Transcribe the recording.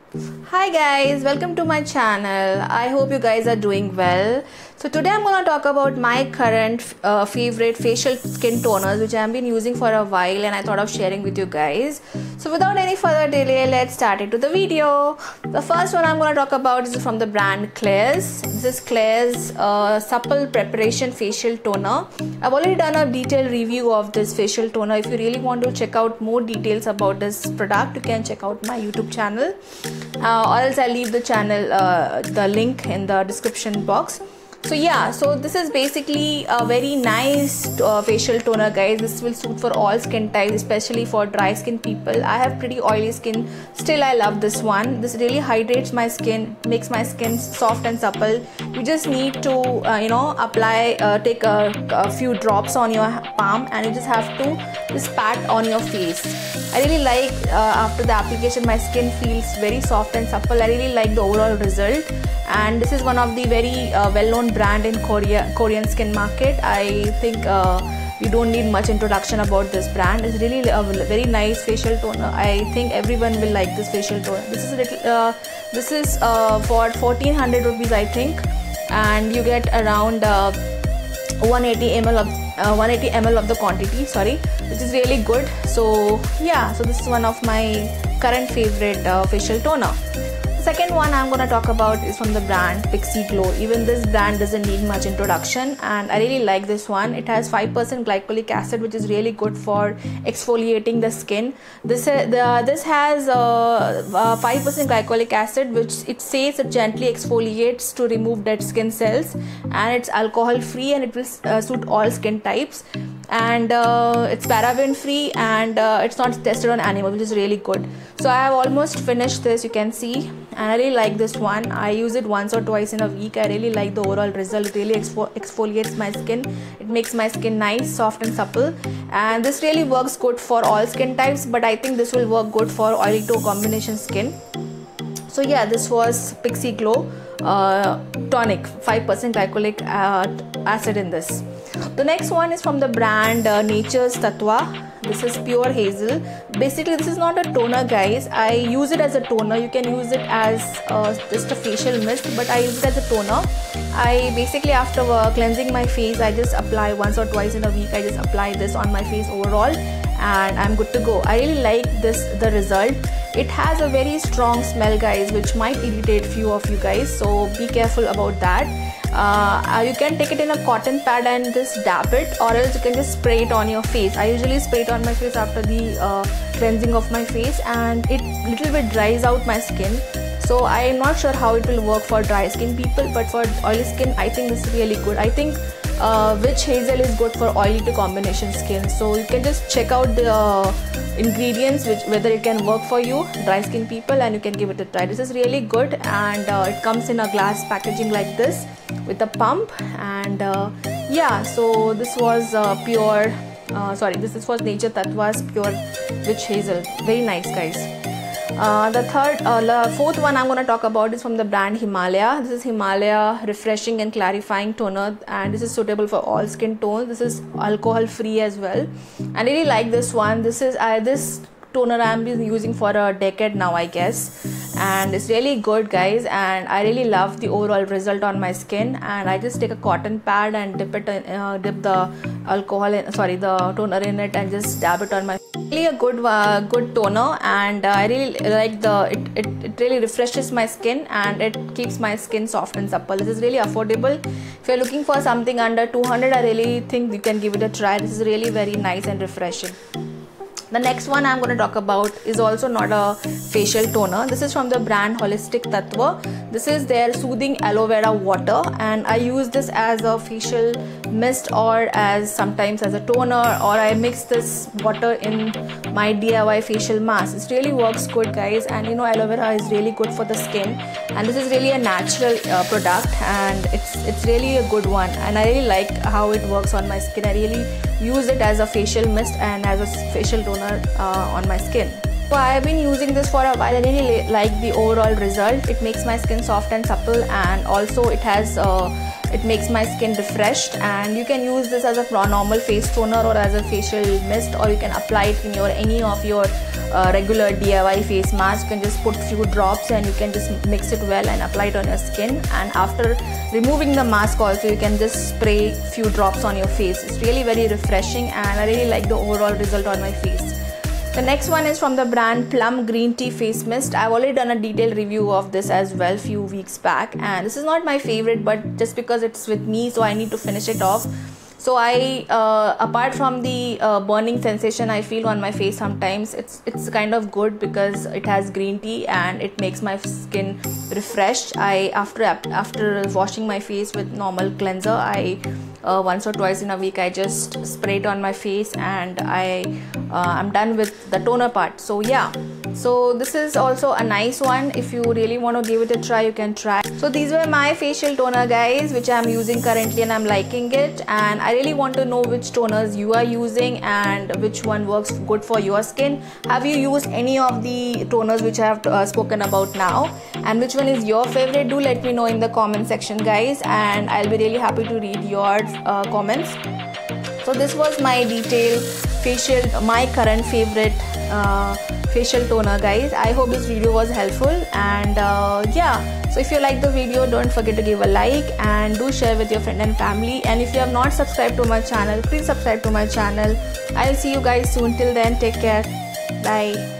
Hi guys, welcome to my channel. I hope you guys are doing well. So today I'm gonna talk about my current favorite facial skin toners which I've been using for a while, and I thought of sharing with you guys. So without any further delay, let's start into the video. The first one I'm gonna talk about is from the brand Klairs. This is Klairs Supple Preparation Facial Toner. I've already done a detailed review of this facial toner. If you really want to check out more details about this product, you can check out my YouTube channel. Or else I'll leave the channel the link in the description box. So yeah, so this is basically a very nice facial toner, guys. This will suit for all skin types, especially for dry skin people. I have pretty oily skin, still I love this one. This really hydrates my skin, makes my skin soft and supple. You just need to apply, take a few drops on your palm, and you just have to just pat on your face. I really like after the application my skin feels very soft and supple. I really like the overall result, and this is one of the very well-known brand in Korean skin market. I think you don't need much introduction about this brand. It's really a very nice facial toner. I think everyone will like this facial toner. This is for 1400 rupees, I think, and you get around 180 ml of the quantity, which is really good. So yeah, so this is one of my current favorite facial toner. The second one I'm going to talk about is from the brand Pixi Glow. Even this brand doesn't need much introduction, and I really like this one. It has 5% glycolic acid, which is really good for exfoliating the skin. This has 5% glycolic acid, which it says it gently exfoliates to remove dead skin cells, and it's alcohol free, and it will suit all skin types. And it's paraben free, and it's not tested on animal, which is really good. So I have almost finished this, you can see, and I really like this one. I use it once or twice in a week. I really like the overall result. It really exfoliates my skin. It makes my skin nice, soft and supple, and this really works good for all skin types, but I think this will work good for oily to combination skin. So yeah, this was Pixi Glow tonic, 5% glycolic acid in this. The next one is from the brand Nature's Tattva. This is pure hazel. Basically this is not a toner, guys. I use it as a toner. You can use it as just a facial mist, but I use it as a toner. I basically, after cleansing my face, I just apply once or twice in a week. I just apply this on my face overall, and I'm good to go. I really like the result. It has a very strong smell, guys, which might irritate few of you guys, so be careful about that. You can take it in a cotton pad and just dab it, or else you can just spray it on your face. I usually spray it on my face after the cleansing of my face, and it little bit dries out my skin. So I am not sure how it will work for dry skin people, but for oily skin I think this is really good. I think witch hazel is good for oily to combination skin, so you can just check out the ingredients whether it can work for you dry skin people, and you can give it a try. This is really good, and it comes in a glass packaging like this with a pump. And yeah, so this was this was Nature Tattva's pure witch hazel. Very nice, guys. The fourth one I'm going to talk about is from the brand Himalaya. This is Himalaya Refreshing and Clarifying Toner, and this is suitable for all skin tones. This is alcohol free as well. I really like this one. This toner I'm been using for a decade now, I guess, and it's really good, guys, and I really love the overall result on my skin. And I just take a cotton pad and dip the toner in it, and just dab it on my face. Really a good toner, and I really like it really refreshes my skin, and it keeps my skin soft and supple. This is really affordable. If you're looking for something under 200, I really think you can give it a try. This is really very nice and refreshing. The next one I'm going to talk about is also not a facial toner. This is from the brand Holistic Tattva. This is their soothing aloe vera water, and I use this as a facial mist, or sometimes as a toner, or I mix this water in my DIY facial mask. It really works good, guys, and aloe vera is really good for the skin, and this is really a natural product, and it's really a good one, and I really like how it works on my skin. I really use it as a facial mist and as a facial toner on my skin. So I have been using this for a while. I really like the overall result. It makes my skin soft and supple, and also it has It makes my skin refreshed, and you can use this as a normal face toner or as a facial mist, or you can apply it in any of your regular DIY face mask. You can just put few drops and you can just mix it well and apply it on your skin, and after removing the mask also you can just spray few drops on your face. It's really very refreshing and I really like the overall result on my face. The next one is from the brand Plum Green Tea Face Mist. I've already done a detailed review of this as well few weeks back, and this is not my favorite, but just because it's with me, so I need to finish it off. So I apart from the burning sensation I feel on my face sometimes, it's kind of good because it has green tea and it makes my skin refreshed. After washing my face with normal cleanser, I once or twice in a week I just spray it on my face, and I'm done with the toner part. So yeah, so this is also a nice one. If you really want to give it a try, you can try. So these were my facial toner, guys, which I'm using currently and I'm liking it, and I really want to know which toners you are using and which one works good for your skin. Have you used any of the toners which I have spoken about now, and which one is your favorite? Do let me know in the comment section, guys, and I'll be really happy to read your comments. So this was my detailed my current favorite facial toner, guys. I hope this video was helpful, and yeah, so if you like the video, don't forget to give a like and do share with your friend and family, and if you have not subscribed to my channel, please subscribe to my channel. I'll see you guys soon. Till then, take care. Bye.